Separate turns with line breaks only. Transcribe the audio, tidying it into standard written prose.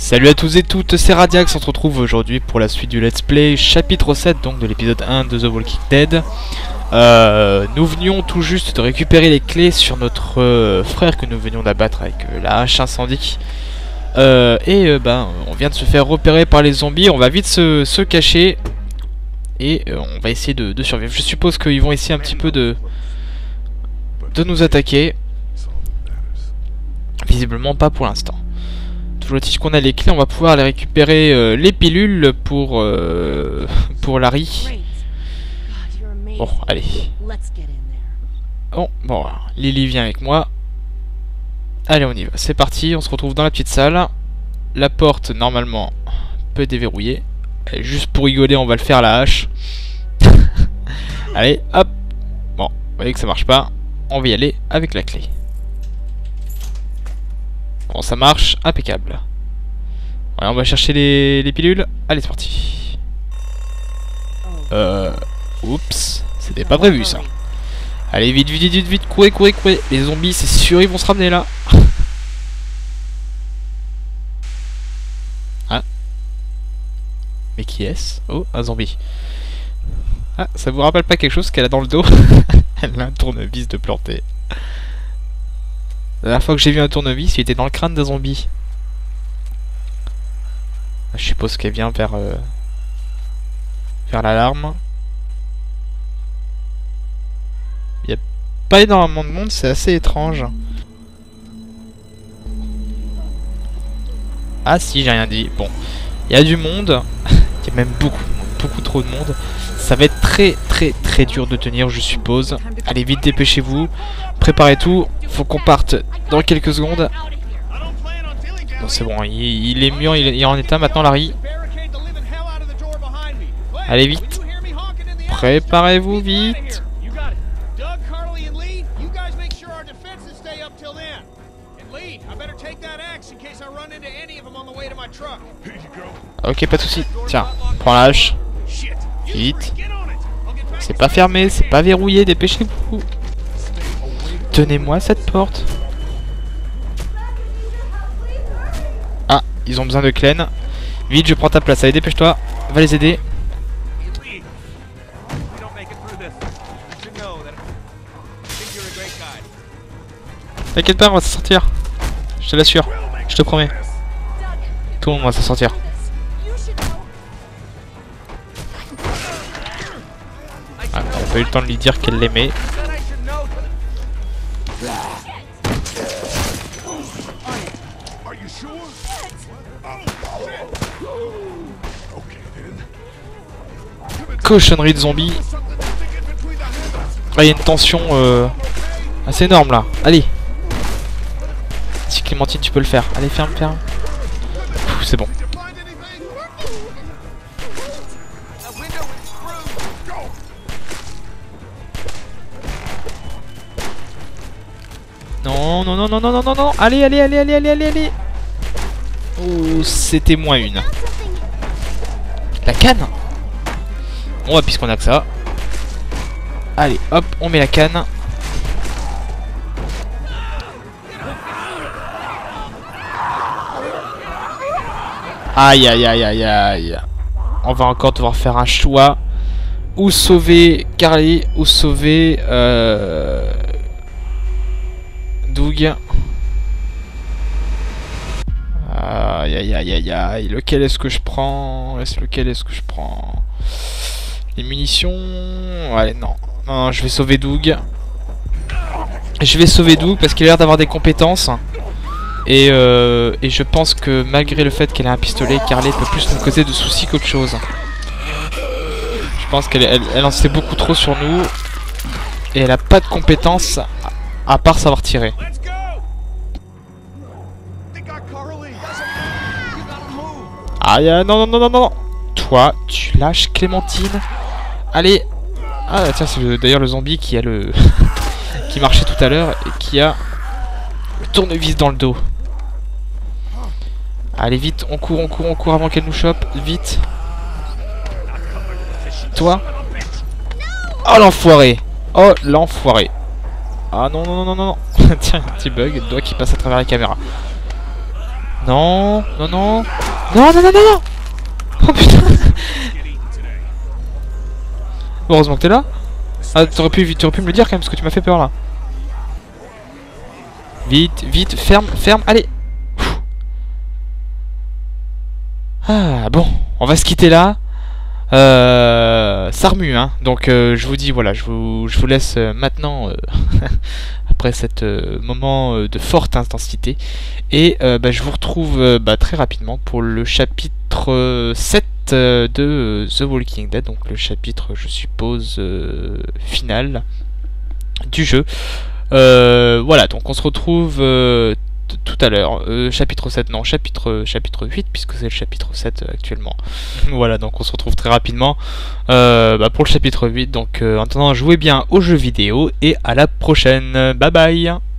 Salut à tous et toutes, c'est Radiax, on se retrouve aujourd'hui pour la suite du Let's Play, chapitre 7 donc de l'épisode 1 de The Walking Dead. Nous venions tout juste de récupérer les clés sur notre frère que nous venions d'abattre avec la hache incendie. On vient de se faire repérer par les zombies, on va vite se cacher et on va essayer de survivre. Je suppose qu'ils vont essayer un petit peu de nous attaquer. Visiblement pas pour l'instant. Toujours est-il qu'on a les clés, on va pouvoir aller récupérer les pilules pour Larry. Bon, allez. Bon, Lily vient avec moi. Allez, on y va. C'est parti, on se retrouve dans la petite salle. La porte, normalement, peut déverrouiller. Et juste pour rigoler, on va le faire à la hache. Allez, hop. Bon, vous voyez que ça marche pas. On va y aller avec la clé. Bon, ça marche, impeccable. Voilà, on va chercher les pilules. Allez, c'est parti. Oups, c'était pas prévu ça. Allez, vite, vite, vite, vite, courez, courez, courez. Les zombies, c'est sûr, ils vont se ramener là. Ah. Mais qui est-ce? Oh, un zombie. Ah, ça vous rappelle pas quelque chose qu'elle a dans le dos? Elle a un tournevis de planter. La dernière fois que j'ai vu un tournevis, il était dans le crâne d'un zombie. Je suppose qu'elle vient vers l'alarme. Il n'y a pas énormément de monde, c'est assez étrange. Ah si, j'ai rien dit. Bon, il y a du monde. Il y a même beaucoup trop de monde. Ça va être très dur de tenir, je suppose. Allez, vite, dépêchez-vous. Préparez tout. Faut qu'on parte dans quelques secondes. Bon, c'est bon, il est mieux, il est en état maintenant, Larry. Allez, vite. Préparez-vous, vite. Ok, pas de soucis. Tiens, prends la hache. Vite. C'est pas fermé, c'est pas verrouillé, dépêchez-vous. Tenez-moi cette porte. Ah, ils ont besoin de Clem. Vite, je prends ta place. Allez, dépêche-toi. Va les aider. T'inquiète pas, on va s'en sortir. Je te l'assure. Je te promets. Tout le monde va s'en sortir. Ah, on n'a pas eu le temps de lui dire qu'elle l'aimait. Cochonnerie de zombies. Ah, il y a une tension assez énorme là. Allez. Si Clémentine, tu peux le faire. Allez, ferme. C'est bon. Non. Allez. Oh, c'était moins une. La canne. Bon, puisqu'on a que ça. Allez, hop, on met la canne. Aïe. On va encore devoir faire un choix. Ou sauver Carly, ou sauver Doug. Aïe. Lequel est-ce que je prends? Les munitions. Allez, non, je vais sauver Doug. Parce qu'il a l'air d'avoir des compétences. Et je pense que malgré le fait qu'elle ait un pistolet, Carly peut plus nous causer de soucis qu'autre chose. Je pense qu'elle en sait beaucoup trop sur nous. Et elle a pas de compétences à part savoir tirer. Aïe, non. Toi, tu lâches Clémentine. Allez. Ah tiens, c'est d'ailleurs le zombie qui a le qui marchait tout à l'heure et qui a le tournevis dans le dos. Allez, vite, on court avant qu'elle nous chope. Vite. Toi. Oh l'enfoiré. Ah non. Tiens, un petit bug, le doigt qui passe à travers la caméra. Non, non, non. Non, non, non, non, non. Oh putain. Heureusement que t'es là. Ah, t'aurais pu me le dire quand même, parce que tu m'as fait peur là. Vite, vite, ferme, ferme, allez. Ah, bon, on va se quitter là. Ça remue, hein. Donc, je vous dis, voilà, je vous laisse maintenant, après cet moment de forte intensité. Et bah, je vous retrouve bah, très rapidement pour le chapitre 7 de The Walking Dead. Donc, le chapitre, je suppose, final du jeu. Voilà, donc on se retrouve tout à l'heure. Chapitre 7, non, chapitre 8, puisque c'est le chapitre 7 actuellement. Voilà, donc on se retrouve très rapidement bah, pour le chapitre 8. Donc en attendant, jouez bien aux jeux vidéo et à la prochaine. Bye bye.